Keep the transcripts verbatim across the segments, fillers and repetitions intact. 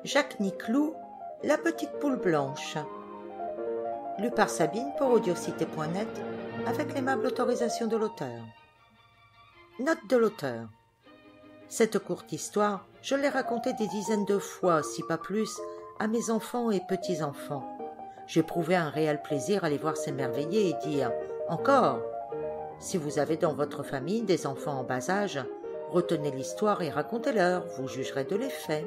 Jacques Niclou, La petite poule blanche. Lu par Sabine pour audiocité point net avec l'aimable autorisation de l'auteur. Note de l'auteur. Cette courte histoire, je l'ai racontée des dizaines de fois, si pas plus, à mes enfants et petits-enfants. J'éprouvais un réel plaisir à les voir s'émerveiller et dire « Encore !» Si vous avez dans votre famille des enfants en bas âge, retenez l'histoire et racontez-leur, vous jugerez de l'effet.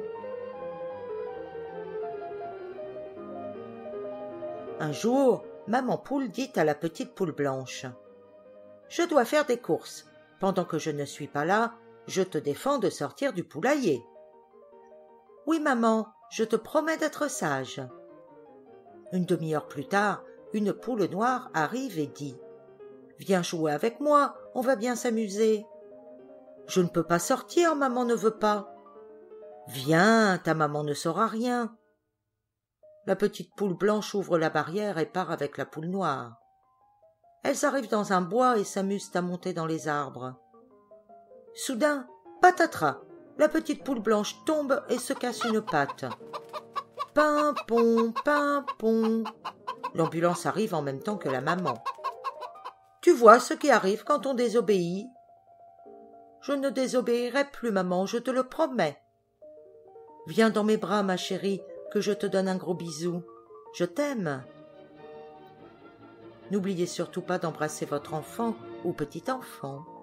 Un jour, maman poule dit à la petite poule blanche « Je dois faire des courses. Pendant que je ne suis pas là, je te défends de sortir du poulailler. »« Oui, maman, je te promets d'être sage. » Une demi-heure plus tard, une poule noire arrive et dit « Viens jouer avec moi, on va bien s'amuser. »« Je ne peux pas sortir, maman ne veut pas. »« Viens, ta maman ne saura rien. » La petite poule blanche ouvre la barrière et part avec la poule noire. Elles arrivent dans un bois et s'amusent à monter dans les arbres. Soudain, patatras, la petite poule blanche tombe et se casse une patte. Pimpon, pimpon. L'ambulance arrive en même temps que la maman. Tu vois ce qui arrive quand on désobéit? Je ne désobéirai plus, maman, je te le promets. Viens dans mes bras, ma chérie, que je te donne un gros bisou. Je t'aime. N'oubliez surtout pas d'embrasser votre enfant ou petit enfant.